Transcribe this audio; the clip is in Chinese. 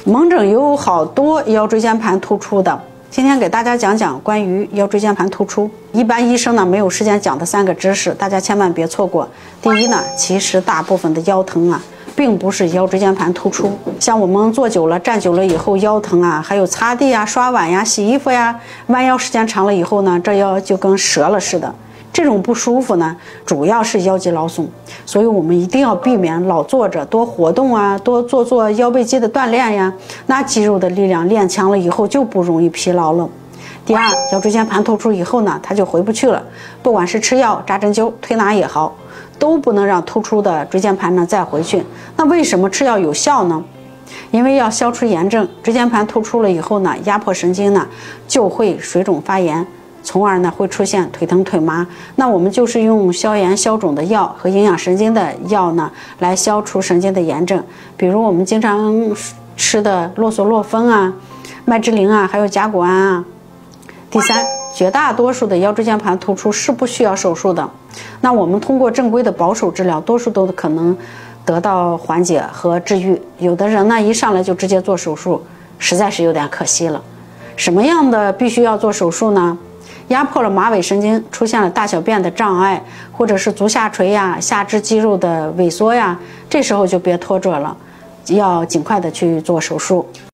蒙诊有好多腰椎间盘突出的，今天给大家讲讲关于腰椎间盘突出。一般医生呢没有时间讲的3个知识，大家千万别错过。第一呢，其实大部分的腰疼啊，并不是腰椎间盘突出。像我们坐久了、站久了以后腰疼啊，还有擦地呀、刷碗呀、洗衣服呀，弯腰时间长了以后呢，这腰就跟折了似的。这种不舒服呢，主要是腰肌劳损，所以我们一定要避免老坐着，多活动啊，多做腰背肌的锻炼呀，那肌肉的力量练强了以后就不容易疲劳了。第二，腰椎间盘突出以后呢，它就回不去了，不管是吃药、扎针灸、推拿也好，都不能让突出的椎间盘呢再回去。那为什么吃药有效呢？因为要消除炎症，椎间盘突出了以后呢，压迫神经呢就会水肿发炎。从而呢会出现腿疼腿麻，那我们就是用消炎消肿的药和营养神经的药呢，来消除神经的炎症。比如我们经常吃的洛索洛芬啊、麦之灵啊，还有甲钴胺啊。第三，绝大多数的腰椎间盘突出是不需要手术的，那我们通过正规的保守治疗，多数都可能得到缓解和治愈。有的人呢一上来就直接做手术，实在是有点可惜了。什么样的必须要做手术呢？压迫了马尾神经，出现了大小便的障碍，或者是足下垂呀、下肢肌肉的萎缩呀，这时候就别拖着了，要尽快的去做手术。